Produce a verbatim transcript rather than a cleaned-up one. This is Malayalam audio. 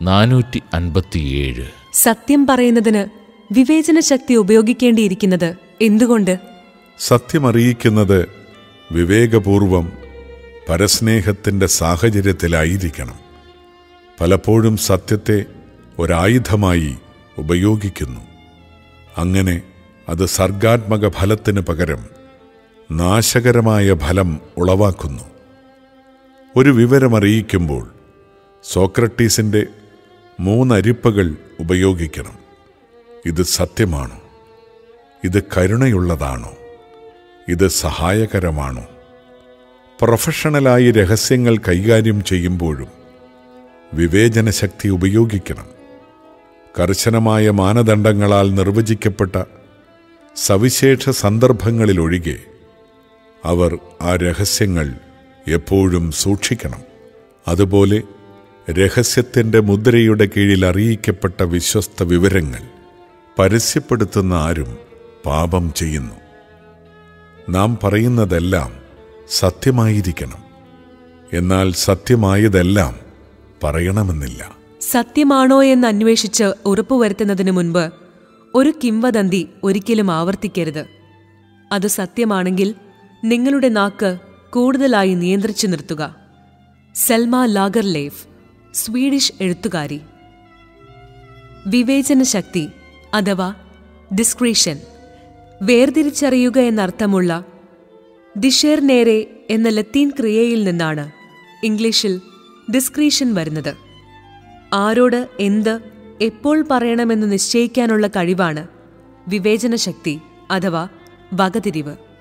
നാനൂറ്റി അൻപത്തിയേഴ്. സത്യം പറയുന്നതിന് വിവേചന ശക്തി ഉപയോഗിക്കേണ്ടിയിരിക്കുന്നത് എന്തുകൊണ്ട്? സത്യമറിയിക്കുന്നത് വിവേകപൂർവം പരസ്നേഹത്തിൻ്റെ സാഹചര്യത്തിലായിരിക്കണം. പലപ്പോഴും സത്യത്തെ ഒരായുധമായി ഉപയോഗിക്കുന്നു. അങ്ങനെ അത് സർഗാത്മക ഫലത്തിന് പകരം നാശകരമായ ഫലം ഉളവാക്കുന്നു. ഒരു വിവരമറിയിക്കുമ്പോൾ സോക്രട്ടീസിൻ്റെ മൂന്നരിപ്പകൾ ഉപയോഗിക്കണം. ഇത് സത്യമാണോ? ഇത് കരുണയുള്ളതാണോ? ഇത് സഹായകരമാണോ? പ്രൊഫഷണലായി രഹസ്യങ്ങൾ കൈകാര്യം ചെയ്യുമ്പോഴും വിവേചനശക്തി ഉപയോഗിക്കണം. കർശനമായ മാനദണ്ഡങ്ങളാൽ നിർവചിക്കപ്പെട്ട സവിശേഷ സന്ദർഭങ്ങളിലൊഴികെ അവർ ആ രഹസ്യങ്ങൾ എപ്പോഴും സൂക്ഷിക്കണം. അതുപോലെ രഹസ്യത്തിൻ്റെ മുദ്രയുടെ കീഴിൽ അറിയിക്കപ്പെട്ട വിശ്വസ്ത വിവരങ്ങൾ പരസ്യപ്പെടുത്തുന്ന ആരും പാപം ചെയ്യുന്നു. നാം പറയുന്നതെല്ലാം സത്യമായിരിക്കണം. എന്നാൽ സത്യമായതെല്ലാം പറയണമെന്നില്ല. സത്യമാണോ എന്ന് അന്വേഷിച്ച് ഉറപ്പുവരുത്തുന്നതിന് മുൻപ് ഒരു കിംവദന്തി ഒരിക്കലും ആവർത്തിക്കരുത്. അത് സത്യമാണെങ്കിൽ നിങ്ങളുടെ നാക്ക് കൂടുതലായി നിയന്ത്രിച്ചു നിർത്തുക. സെൽമ ലാഗർലേഫ്, സ്വീഡിഷ് എഴുത്തുകാരി. വിവേചനശക്തി അഥവാ ഡിസ്ക്രീഷൻ, വേർതിരിച്ചറിയുക എന്നർത്ഥമുള്ള ഡിഷേർനേരെ എന്ന ലത്തീൻ ക്രിയയിൽ നിന്നാണ് ഇംഗ്ലീഷിൽ ഡിസ്ക്രീഷൻ വരുന്നത്. ആരോട് എന്ത് എപ്പോൾ പറയണമെന്ന് നിശ്ചയിക്കാനുള്ള കഴിവാണ് വിവേചനശക്തി അഥവാ വകതിരിവ്.